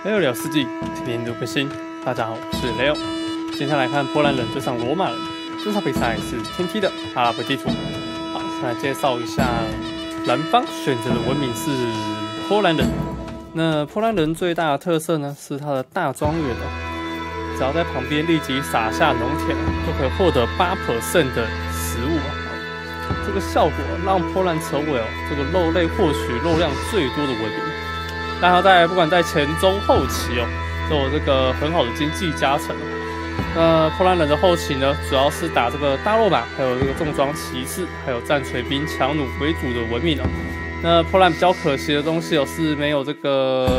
Leo 聊世纪，天天都更新。大家好，我是 Leo。今天来看波兰人对上罗马人，这场比赛是天梯的阿拉伯地图。好，先来介绍一下，蓝方选择的文明是波兰人。那波兰人最大的特色呢，是它的大庄园哦。只要在旁边立即撒下农田，就可以获得8% 的食物。这个效果让波兰成为这个肉类获取肉量最多的文明。但它不管在前中后期都有这个很好的经济加成。那波兰人的后期呢，主要是打这个大罗马，还有这个重装骑士，还有战锤兵、强弩为主的文明。那波兰比较可惜的东西是没有这个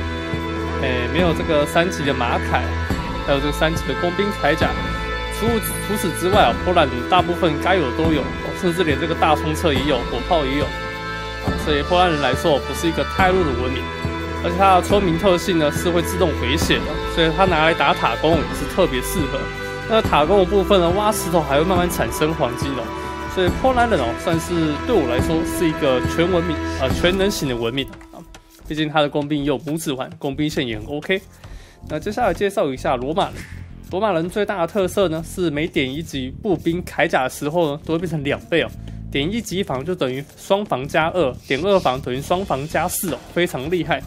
3级的马铠，还有这个3级的工兵铠甲。除此之外波兰人大部分该有的都有，甚至连这个大冲车也有，火炮也有。所以波兰人来说不是一个太弱的文明。而且它的村民特性呢是会自动回血的，所以它拿来打塔攻也是特别适合。那塔攻的部分呢，挖石头还会慢慢产生黄金所以波兰人算是对我来说是一个全能型的文明毕竟它的工兵也有拇指环，工兵线也很 OK。那接下来介绍一下罗马人。罗马人最大的特色呢是每点1级步兵铠甲的时候呢，都会变成2倍点1级防就等于双防加2，点2防等于双防加4非常厉害。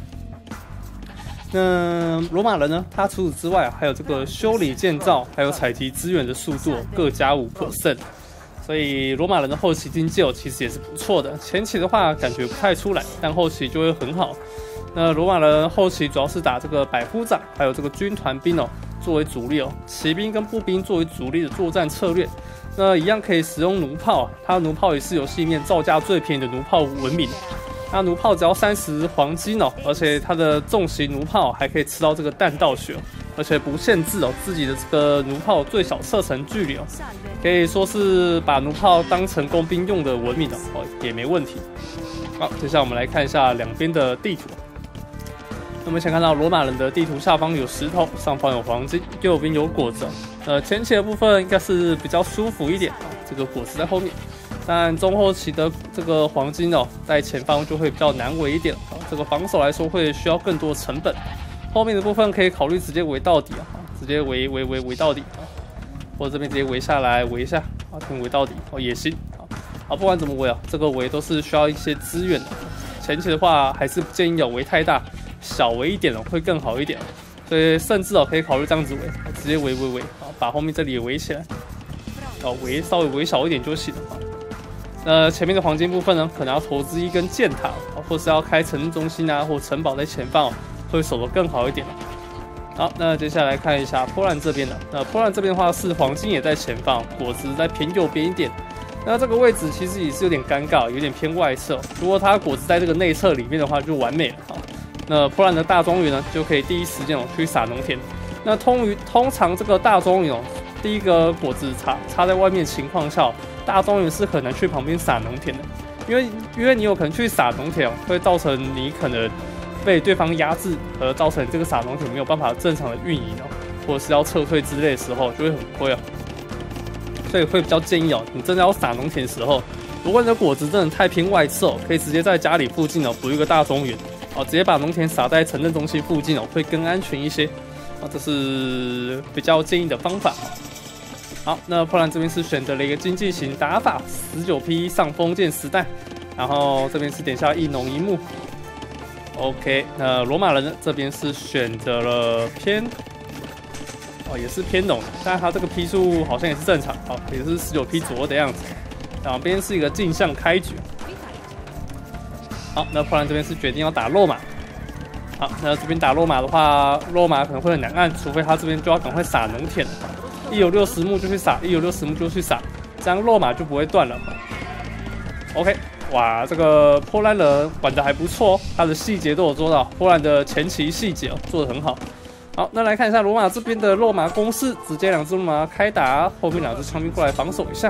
那罗马人呢？他除此之外还有这个修理建造，还有采集资源的速度各加5%，所以罗马人的后期经济其实也是不错的。前期的话感觉不太出来，但后期就会很好。那罗马人后期主要是打这个百夫长，还有这个军团兵作为主力骑兵跟步兵作为主力的作战策略。那一样可以使用弩炮，它的弩炮也是游戏里面造价最便宜的弩炮文明。它弩炮只要30黄金而且它的重型弩炮还可以吃到这个弹道血而且不限制自己的这个弩炮最小射程距离可以说是把弩炮当成工兵用的文明也没问题。好，接下来我们来看一下两边的地图。那么先看到罗马人的地图下方有石头，上方有黄金，右边有果子前期的部分应该是比较舒服一点这个果子在后面。但中后期的这个黄金在前方就会比较难围一点这个防守来说会需要更多成本。后面的部分可以考虑直接围到底直接围到底或者这边直接围下来围一下可以围到底也行不管怎么围这个围都是需要一些资源的。前期的话还是不建议围太大，小围一点会更好一点。所以甚至可以考虑这样子围，直接围把后面这里也围起来稍微围小一点就行了前面的黄金部分呢，可能要投资一根箭塔或是要开城镇中心或城堡在前方会守得更好一点好，那接下来看一下波兰这边那波兰这边的话是黄金也在前方，果子在偏右边一点。那这个位置其实也是有点尴尬，有点偏外侧。如果它果子在这个内侧里面的话，就完美了那波兰的大庄园呢，就可以第一时间去撒农田。那通常这个大庄园第一个果子插在外面的情况下，大庄园是很难去旁边撒农田的，因为你有可能去撒农田会造成你可能被对方压制，而造成这个撒农田没有办法正常的运营或者是要撤退之类的时候就会很亏所以会比较建议你真的要撒农田的时候，如果你的果子真的太偏外侧可以直接在家里附近补一个大庄园直接把农田撒在城镇中心附近会更安全一些这是比较建议的方法。好，那波兰这边是选择了一个经济型打法，19P 上封建时代，然后这边是点下一农一牧。OK， 那罗马人呢这边是选择了偏也是偏农，但它这个批数好像也是正常也是19P 左右的样子。两边是一个镜像开局。好，那波兰这边是决定要打肉马。好，那这边打肉马的话，肉马可能会很难按，除非他这边就要赶快撒农田一有60目就去撒，一有60目就去撒，这样肉马就不会断了。OK， 哇，这个波兰人玩的还不错他的细节都有做到，波兰的前期细节做得很好。好，那来看一下罗马这边的肉马攻势，直接2只肉马开打，后面2只枪兵过来防守一下。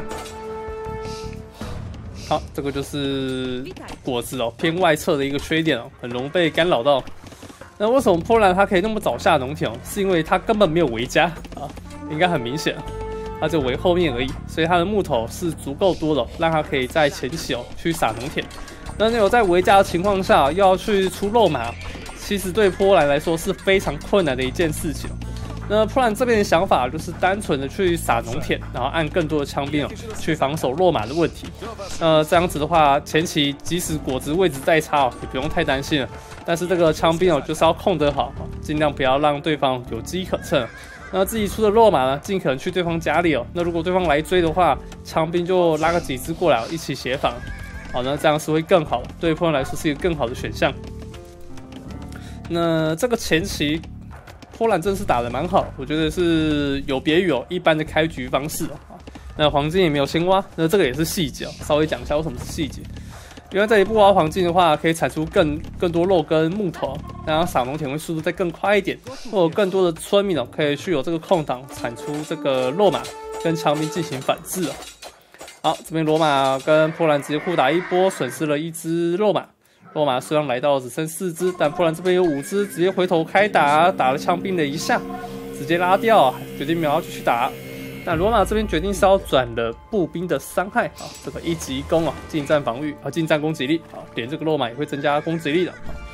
好，这个就是果子偏外侧的一个缺点很容易被干扰到。那为什么波兰它可以那么早下农田是因为它根本没有围家应该很明显它就围后面而已，所以它的木头是足够多的让它可以在前期去撒农田。那你有在围家的情况下又要去出肉马， 其实对波兰来说是非常困难的一件事情。那波兰这边的想法就是单纯的去撒农田，然后按更多的枪兵去防守落马的问题。这样子的话，前期即使果子位置再差也不用太担心了。但是这个枪兵就是要控得好，尽量不要让对方有机可乘。那自己出的落马呢，尽可能去对方家里那如果对方来追的话，枪兵就拉个几只过来一起协防。好，那这样是会更好，对波兰来说是一个更好的选项。那这个前期。波兰真是打得蛮好，我觉得是有别于一般的开局方式那黄金也没有先挖，那这个也是细节稍微讲一下为什么是细节。因为这里不挖黄金的话，可以产出更多肉跟木头，然后撒农田会速度再更快一点，或有更多的村民可以去有这个空档产出这个肉马跟枪兵进行反制好，这边罗马跟波兰直接互打一波，损失了一只肉马。罗马虽然来到只剩4只，但波兰这边有5只，直接回头开打，打了枪兵的一下，直接拉掉，决定没有要继续打。那罗马这边决定是要转了步兵的伤害这个1级1攻近战防御近战攻击力点这个罗马也会增加攻击力的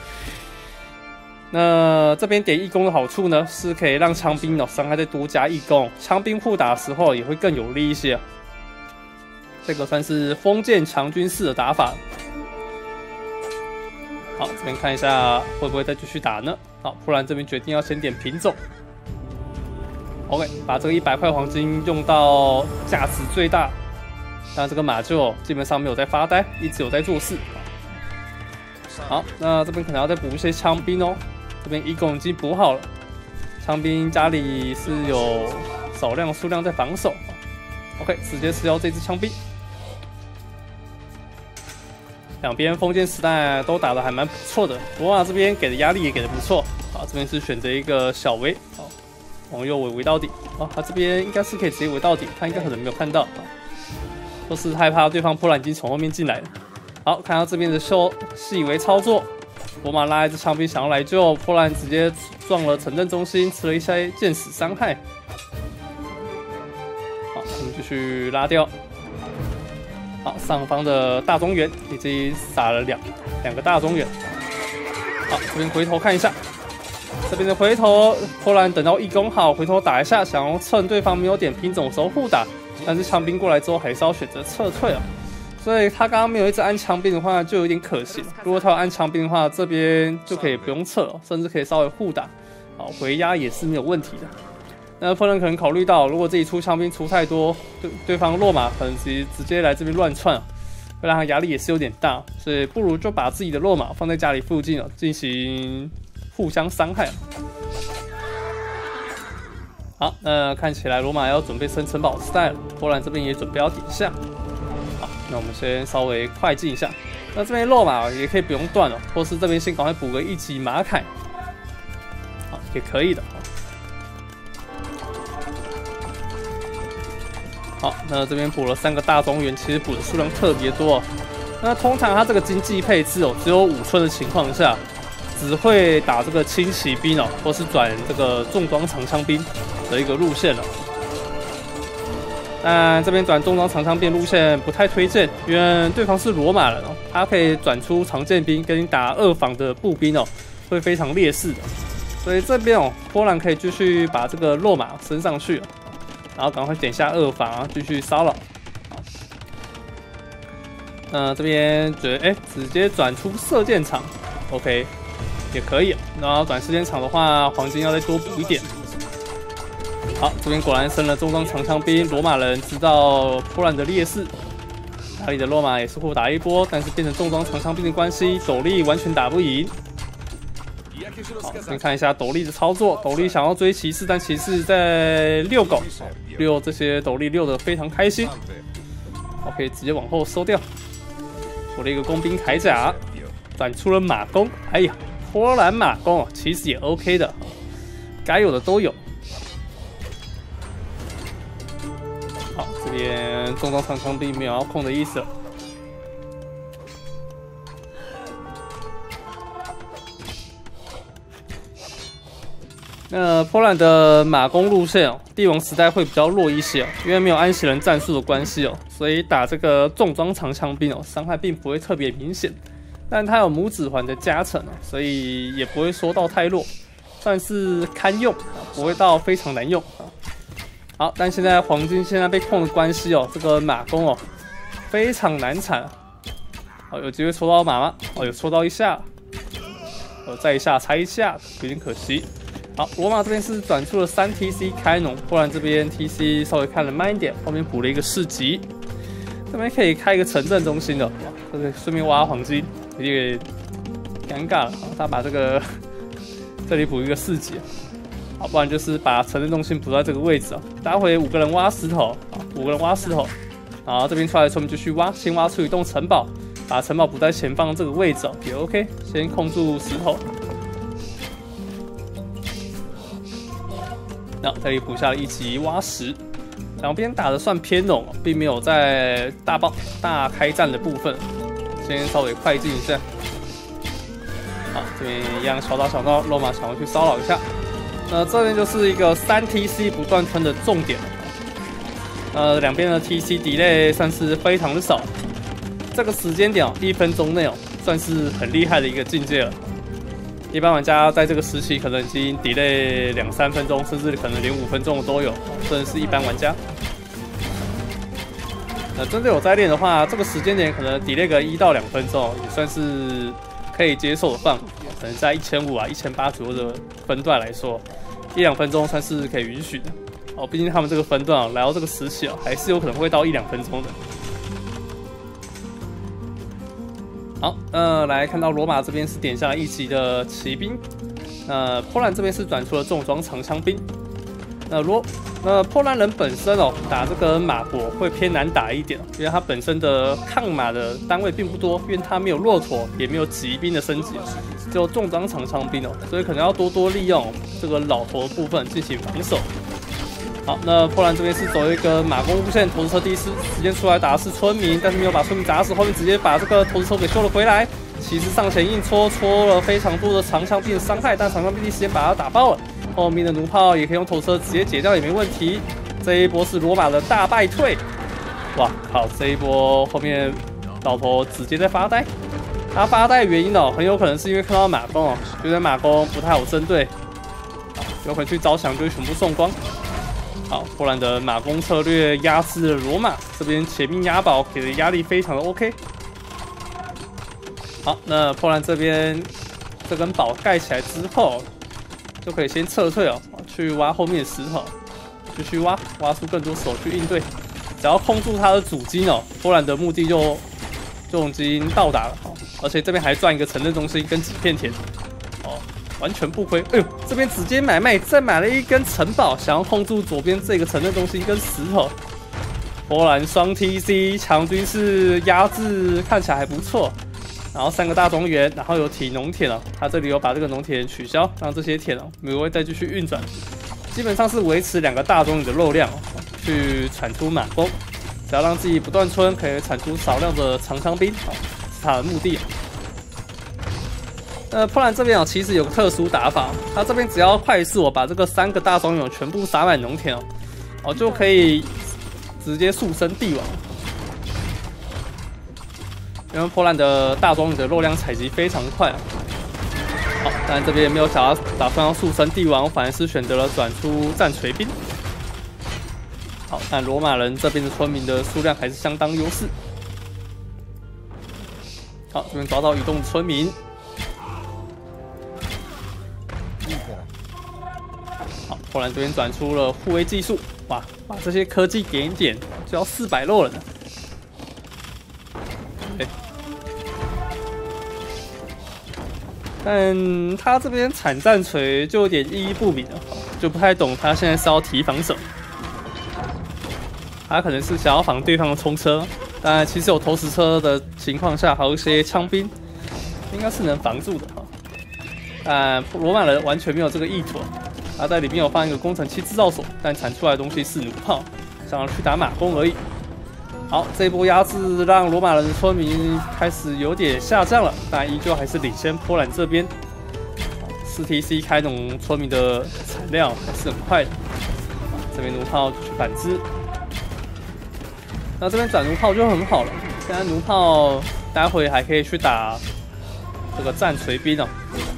那这边点1攻的好处呢，是可以让枪兵伤害再多加1攻，枪兵互打的时候也会更有利一些。这个算是封建强军式的打法。好，这边看一下会不会再继续打呢？好，波兰这边决定要先点品种。OK， 把这个100块黄金用到价值最大。但这个马厩基本上没有在发呆，一直有在做事。好，那这边可能要再补一些枪兵这边1攻已经补好了，枪兵家里是有少量数量在防守。OK， 直接吃掉这支枪兵。两边封建时代都打得还蛮不错的，罗马这边给的压力也给的不错。好，这边是选择一个小围，往右围到底。他这边应该是可以直接围到底，他应该可能没有看到，都是害怕对方波兰已经从后面进来了。好，看到这边的细微操作，罗马拉一支枪兵想要来救，波兰直接撞了城镇中心，吃了一些箭矢伤害。好，我们继续拉掉。好，上方的大中原已经撒了两个大中原。好，这边回头看一下，这边的回头，波兰等到1攻好，回头打一下，想要趁对方没有点品种的时候互打，但是枪兵过来之后还是要选择撤退所以他刚刚没有一直按枪兵的话，就有点可惜了。如果他有按枪兵的话，这边就可以不用撤甚至可以稍微互打，好回压也是没有问题的。那波兰可能考虑到，如果自己出枪兵出太多，对方落马可能直接来这边乱窜会让他压力也是有点大，所以不如就把自己的落马放在家里附近进行互相伤害好，那看起来罗马要准备升城堡时代了，波兰这边也准备要点下。好，那我们先稍微快进一下。那这边落马也可以不用断或是这边先赶快补个1级马凯，好也可以的。好，那这边补了3个大中原，其实补的数量特别多那通常它这个经济配置只有5村的情况下，只会打这个轻骑兵或是转这个重装长枪兵的一个路线但这边转重装长枪兵路线不太推荐，因为对方是罗马人他可以转出长剑兵跟你打2防的步兵会非常劣势的。所以这边波兰可以继续把这个落马升上去然后赶快点下2防继续骚扰。这边觉得直接转出射箭场 ，OK 也可以。然后转射箭场的话，黄金要再多补一点。好，这边果然升了重装长枪兵，罗马人知道波兰的劣势，家里的罗马也是互打一波，但是变成重装长枪兵的关系，斗笠完全打不赢。好，先看一下斗笠的操作。斗笠想要追骑士，但骑士在遛狗，6这些斗笠遛得非常开心。OK， 直接往后收掉。补了一个工兵铠甲，转出了马弓。哎呀，波兰马弓其实也 OK 的，该有的都有。好，这边重装长枪兵没有要控的意思了。波兰的马弓路线帝王时代会比较弱一些因为没有安息人战术的关系所以打这个重装长枪兵伤害并不会特别明显。 但它有拇指环的加成所以也不会说到太弱，算是堪用，不会到非常难用好，但现在黄金现在被控的关系这个马弓非常难缠。好，有机会抽到马吗？有抽到一下，再一下猜一下，有点可惜。好，罗马这边是转出了3TC 开农，波兰这边 TC 稍微看了慢一点，后面补了一个市集，这边可以开一个城镇中心的，这个顺便挖黄金，有点尴尬了。他把这个这里补一个市集，好，不然就是把城镇中心补在这个位置待会5个人挖石头，5个人挖石头，然后这边出来的时候我们就去挖，先挖出一栋城堡，把城堡补在前方这个位置也 OK， 先控住石头。这里补下了1级挖石，两边打的算偏拢，并没有在大开战的部分，先稍微快进一下。好，这边一样小打小闹，罗马想要去骚扰一下。这边就是一个3TC 不断吞的重点。两边的 TC delay 算是非常的少，这个时间点1分钟内算是很厉害的一个境界了。一般玩家在这个时期可能已经 delay 2-3分钟，甚至可能连5分钟都有，真的是一般玩家。真的有在练的话，这个时间点可能 delay 个1到2分钟，也算是可以接受的范围。可能在1500、1800左右的分段来说，1-2分钟算是可以允许的。毕竟他们这个分段来到这个时期还是有可能会到1-2分钟的。好，来看到罗马这边是点下了1级的骑兵，波兰这边是转出了重装长枪兵。波兰人本身打这个马国会偏难打一点，因为它本身的抗马的单位并不多，因为它没有骆驼，也没有骑兵的升级，只有重装长枪兵所以可能要多利用这个老头的部分进行防守。好，波兰这边是走一个马弓路线，投石车第一时间出来打的是村民，但是没有把村民砸死，后面直接把这个投石车给救了回来。骑士上前硬戳了非常多的长枪兵的伤害，但长枪兵第一时间把它打爆了。后面的弩炮也可以用投石车直接解掉，也没问题。这一波是罗马的大败退。哇靠！这一波后面老头直接在发呆。他发呆的原因很有可能是因为看到马弓觉得马弓不太好针对，有可能去招降就会全部送光。好，波兰的马弓策略压制了罗马，这边前面押宝给的压力非常的 OK。好，那波兰这边这根堡盖起来之后，就可以先撤退去挖后面的石头，继续挖出更多手去应对。只要控住他的主金波兰的目的就已经到达了而且这边还赚一个城镇中心跟几片田完全不亏。哎呦，这边直接买卖，再买了一根城堡，想要控住左边这个城镇中心跟石头。波兰双 TC 强军是压制，看起来还不错。然后3个大庄园，然后有体农田他这里有把这个农田取消，让这些田没有再继续运转，基本上是维持2个大庄园的肉量去产出马弓，只要让自己不断村，可以产出少量的长枪兵是他的目的。波兰这边其实有个特殊打法，他这边只要快速把这个3个大庄园全部撒满农田就可以直接速升帝王。因为波兰的大庄园的肉量采集非常快好，但这边没有打算要速升帝王，反而是选择了转出战锤兵。好，但罗马人这边的村民的数量还是相当优势。好，这边抓到移动村民。好，波兰这边转出了护卫技术，哇，把这些科技点一点，就要400肉了呢。但他这边产战锤就有点意义不明了，就不太懂他现在是要提防守。他可能是想要防对方的冲车，但其实有投石车的情况下，还有一些枪兵，应该是能防住的但罗马人完全没有这个意图，他在里面有放一个工程器制造所，但产出来的东西是弩炮，想要去打马弓而已。好，这一波压制让罗马人的村民开始有点下降了，但依旧还是领先波兰这边。4TC 开农村民的产量还是很快的。这边弩炮去反制，那这边转弩炮就很好了。现在弩炮待会还可以去打这个战锤兵哦。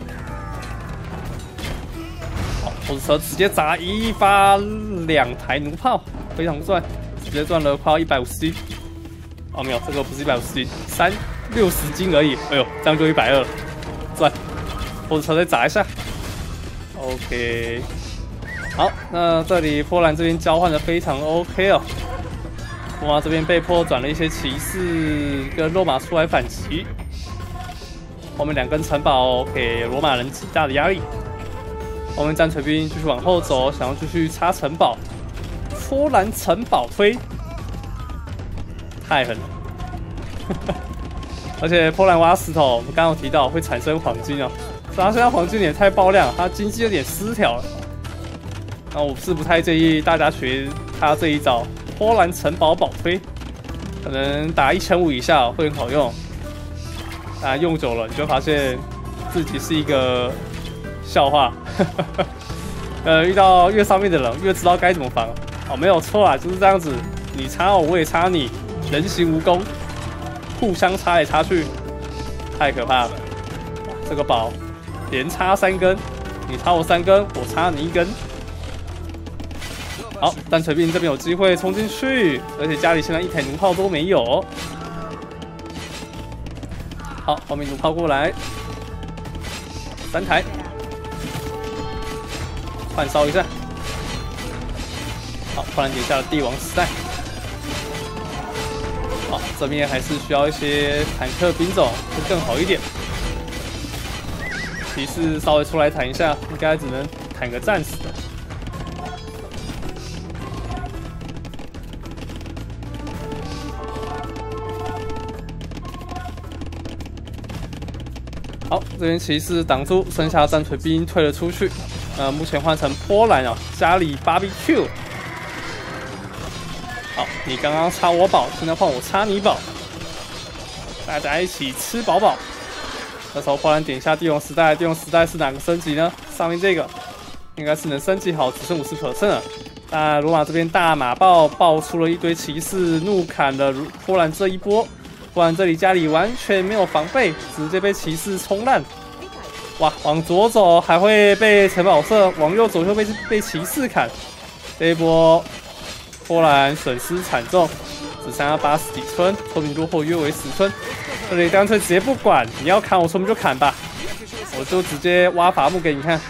好，投石车直接砸1发2台弩炮，非常赚，直接赚了快要150斤。哦，没有，这个不是150斤，60斤而已。哎呦，这样就120了，赚。投石车再砸一下。OK。 好，那这里波兰这边交换的非常 OK 哦。罗马这边被迫转了一些骑士跟肉马出来反击，后面2根城堡给罗马人极大的压力。后面战锤兵继续往后走，想要继续插城堡。波兰城堡推，太狠了！而且波兰挖石头，我们刚刚有提到会产生黄金哦，所以它现在黄金也太爆量，它经济有点失调了。 那我是不太建议大家学他这一招波兰城堡保推，可能打1500以下会很好用。啊，用久了你就发现自己是一个笑话。遇到越上面的人越知道该怎么防。哦，没有错啊，就是这样子，你插我，我也插你，人形蜈蚣，互相插来插去，太可怕了。这个宝连插3根，你插我3根，我插你1根。 好，战锤兵这边有机会冲进去，而且家里现在1台弩炮都没有。好，后面弩炮过来，3台，换烧一下。好，突然点下了帝王时代。好，这边还是需要一些坦克兵种会更好一点。骑士稍微出来坦一下，应该只能坦个战士的。 好，这边骑士挡住，剩下战锤兵退了出去。目前换成波兰哦，家里 BBQ。好，你刚刚插我宝，现在换我插你宝，大家一起吃饱饱。这时候波兰点一下帝王时代，帝王时代是哪个升级呢？上面这个应该是能升级好，只剩50% 了。那罗马这边大马爆出了一堆骑士，怒砍了波兰这一波。 不然这里家里完全没有防备，直接被骑士冲烂。哇，往左走还会被城堡射，往右走又被骑士砍。这一波波兰损失惨重，只剩下80几村，村民落后约为10村。这里干脆直接不管，你要砍我村民就砍吧，我就直接挖伐木给你看。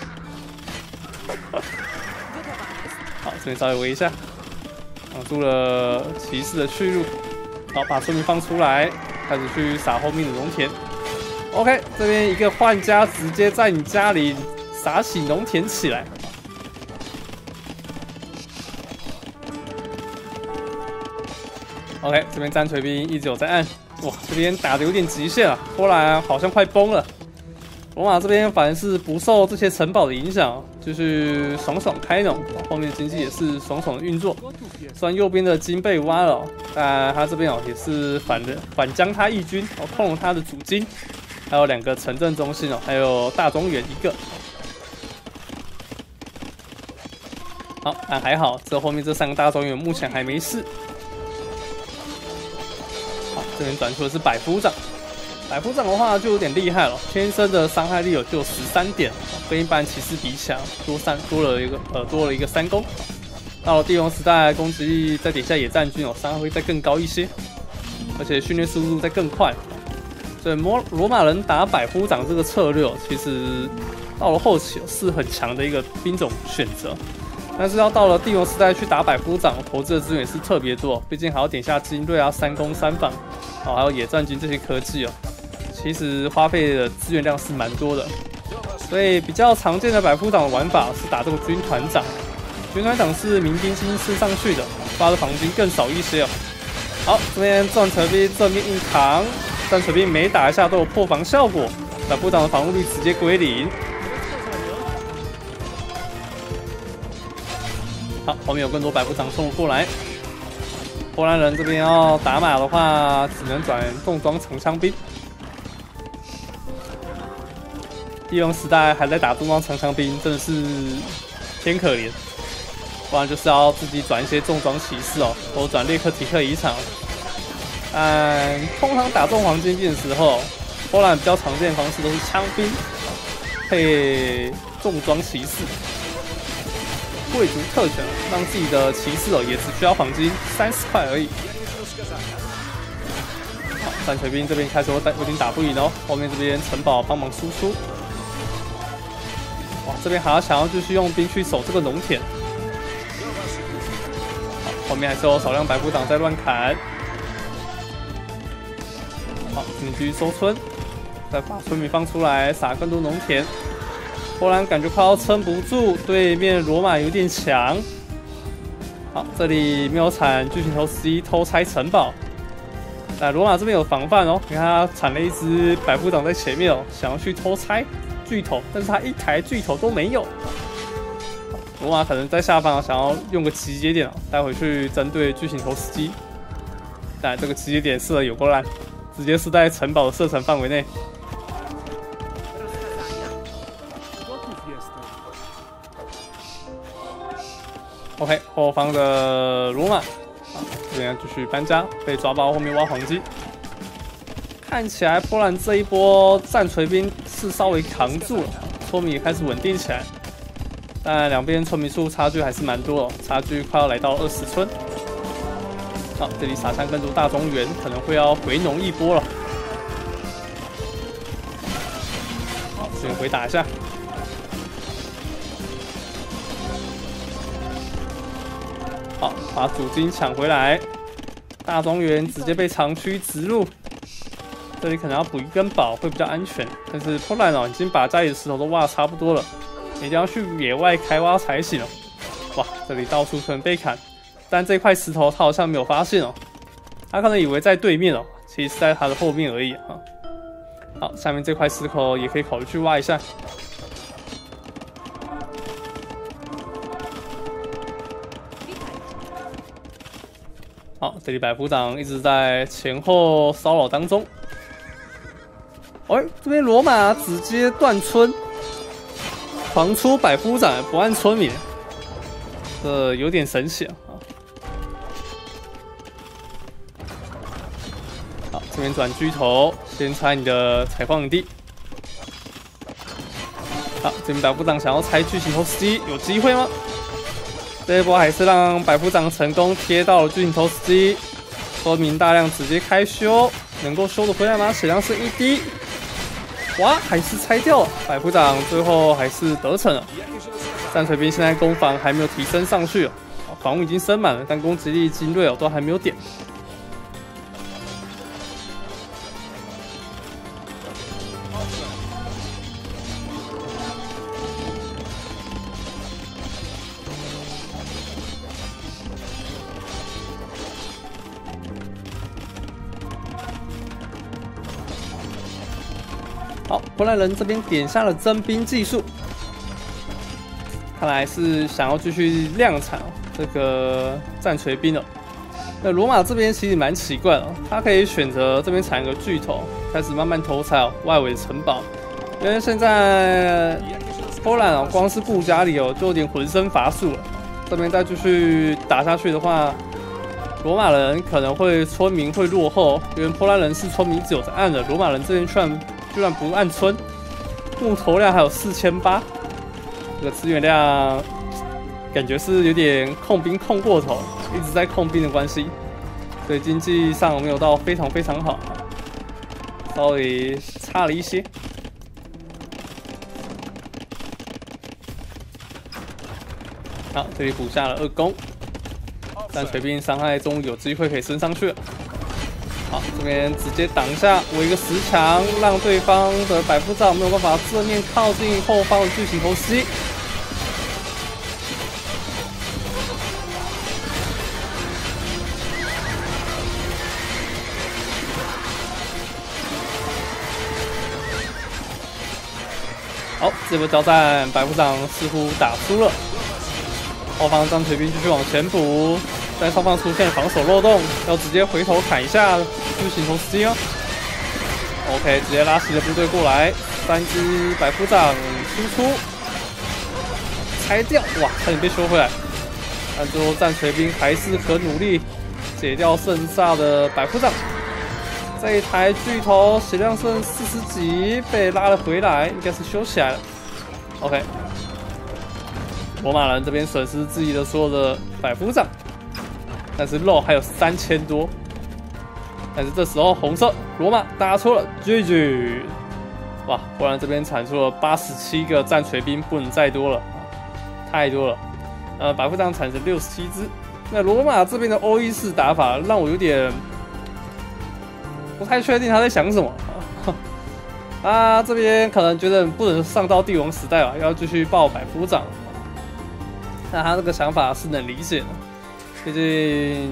好，这边稍微围一下，挡住了骑士的去路。 好，把村民放出来，开始去撒后面的农田。OK， 这边一个换家，直接在你家里撒起农田起来。OK， 这边战锤兵一直有在按，哇，这边打的有点极限了，波兰好像快崩了。罗马这边反而是不受这些城堡的影响，就是爽爽开农，后面的经济也是爽爽的运作。虽然右边的金被挖了，但他这边也是反将他一军，控了他的主金，还有2个城镇中心还有大庄园1个。好，但还好，这后面这3个大庄园目前还没事。好，这边转出的是百夫长。 百夫长的话就有点厉害了，天生的伤害力就有13点，跟一般骑士比起来多了一个3攻。到了帝王时代，攻击力再点下野战军伤害会再更高一些，而且训练速度再更快。所以罗马人打百夫长这个策略其实到了后期是很强的一个兵种选择。但是要到了帝王时代去打百夫长，投资的资源也是特别多，毕竟还要点下精锐啊、3攻3防，还有野战军这些科技其实花费的资源量是蛮多的，所以比较常见的百夫长的玩法是打这个军团长。军团长是民兵新吃上去的，发的防军更少一些好，这边战锤兵正面硬扛，战锤兵每打一下都有破防效果，百夫长的防御率直接归0。好，后面有更多百夫长冲过来。波兰人这边要打马的话，只能转重装长枪兵。帝王时代还在打重装长枪兵，真的是偏可怜。不然就是要自己转一些重装骑士或者转列克提克遗产。通常打中黄金兵的时候， 波兰比较常见的方式都是枪兵配重装骑士，贵族特权，让自己的骑士也只需要黄金30块而已。好，战锤兵这边开始有点打不赢哦，后面这边城堡帮忙输出。哇，这边还要想要继续用兵去守这个农田。好，后面还是有少量白虎党在乱砍。好，这边继续收村，再把村民放出来，撒更多农田。波兰感觉快要撑不住，对面罗马有点强。好，这里没有铲巨型头司机偷拆城堡。但罗马这边有防范哦，你看他铲了一只百夫长在前面哦，想要去偷拆巨头，但是他一台巨头都没有。罗马可能在下方想要用个集结点带回去针对巨型头司机，但这个集结点射的有够烂，直接是在城堡的射程范围内。OK， 后方的罗马，这边继续搬家，被抓包后面挖黄金。看起来波兰这一波战锤兵是稍微扛住了，村民也开始稳定起来。但两边村民数差距还是蛮多的，差距快要来到20村。好，这里撒向更多大中原，可能会要回农一波了。好，这边回打一下。好，把主金抢回来，大庄园直接被长驱直入，这里可能要补一根宝会比较安全。但是波兰已经把家里的石头都挖得差不多了，一定要去野外开挖才行哦。哇，这里到处可能被砍，但这块石头他好像没有发现哦，他可能以为在对面哦，其实是在他的后面而已啊。好，下面这块石头也可以考虑去挖一下。好，这里百夫长一直在前后骚扰当中。这边罗马直接断村，狂出百夫长不按村民，这有点神奇啊！好，这边转巨头，先拆你的采矿地。好，这边百夫长想要拆巨型头司机，有机会吗？这一波还是让百夫长成功贴到了巨型头司机，村民大量直接开修，能够修得回来吗？血量是1滴，哇，还是拆掉了。百夫长最后还是得逞了。战锤兵现在攻防还没有提升上去，防务已经升满了，但攻击力、精锐都还没有点。好，波兰人这边点下了征兵技术，看来是想要继续量产这个战锤兵了。那罗马这边其实蛮奇怪的，他可以选择这边产一个巨头，开始慢慢偷拆外围城堡，因为现在波兰光是顾家里就有点浑身乏术了。这边再继续打下去的话，罗马人可能会村民会落后，因为波兰人是村民只有在按的，罗马人这边居然不按村，木头量还有4800，这个资源量感觉是有点控兵控过头，一直在控兵的关系，所以经济上没有到非常好，稍微差了一些。好，这里补下了2攻，但锤兵伤害终于有机会可以升上去了。好，这边直接挡一下，围一个10强，让对方的百夫长没有办法正面靠近后方的巨型头司机。好，这波交战百夫长似乎打输了，后方战锤兵继续往前补。在上方出现防守漏洞，要直接回头砍一下巨型头司机哦。OK， 直接拉起了部队过来，3只百夫长输出，拆掉，哇，差点被修回来。但最后战锤兵还是可努力解掉剩下的百夫长。 这一台巨头血量剩40几，被拉了回来，应该是修起来了。OK， 罗马人这边损失自己的所有的百夫长，但是肉还有3000多。但是这时候红色罗马打出了 GG， 哇！波兰这边产出了87个战锤兵，不能再多了，太多了。百夫长产生67只。那罗马这边的欧一式打法让我有点不太确定他在想什么。他这边可能觉得不能上到帝王时代吧，要继续报百夫长。那他这个想法是能理解的，毕竟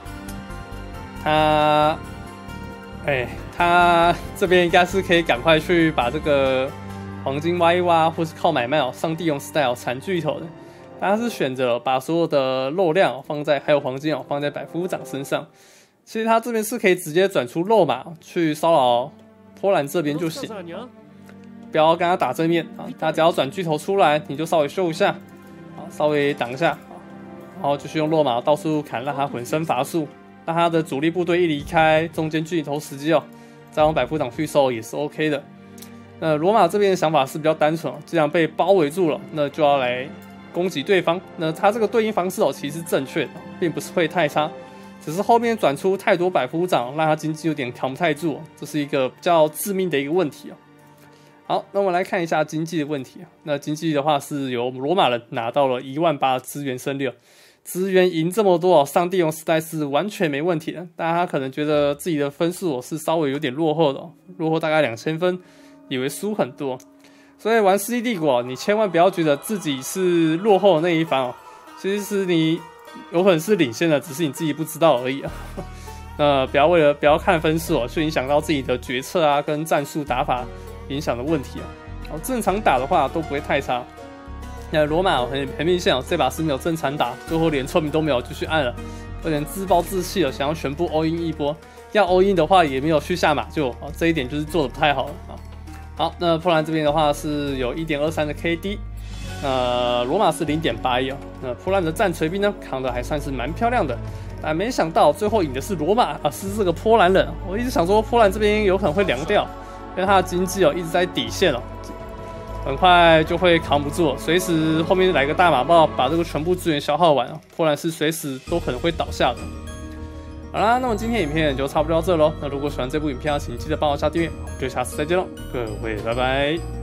他这边应该是可以赶快去把这个黄金挖一挖，或是靠买卖上帝王时代产巨头的。他是选择把所有的肉量放在还有黄金放在百夫长身上。其实他这边是可以直接转出肉马去骚扰波兰这边就行，不要跟他打正面啊。他只要转巨头出来，你就稍微修一下，稍微挡一下，然后就是用肉马到处砍，让他浑身乏术。让他的主力部队一离开中间巨头时机再用百夫长去收也是 OK 的。那罗马这边的想法是比较单纯，既然被包围住了，那就要来攻击对方。那他这个对应方式其实是正确的，并不是会太差，只是后面转出太多百夫长，让他经济有点扛不太住，这是一个比较致命的一个问题。好，那我们来看一下经济的问题。那经济的话是由罗马人拿到了18000的资源胜率，资源赢这么多上帝王时代是完全没问题的。但他可能觉得自己的分数是稍微有点落后的，落后大概2000分，以为输很多。所以玩世纪帝国你千万不要觉得自己是落后的那一方其实是你有可能是领先的，只是你自己不知道而已那不要看分数去影响到自己的决策跟战术打法影响的问题正常打的话都不会太差。那罗马很明显这把是没有正常打，最后连村民都没有继续按了，有点自暴自弃了，想要全部 all in 一波。要 all in 的话也没有去下马厩这一点就是做的不太好了好，那波兰这边的话是有 1.23 的 KD， 罗马是 0.81那波兰的战锤兵呢扛的还算是蛮漂亮的，但没想到最后赢的是罗马是这个波兰人。我一直想说波兰这边有可能会凉掉，因为他的经济一直在底线很快就会扛不住，随时后面来个大马爆，把这个全部资源消耗完波兰是随时都可能会倒下的。好啦，那么今天影片就差不多到这咯。那如果喜欢这部影片请记得帮我下订阅，就下次再见咯，各位拜拜。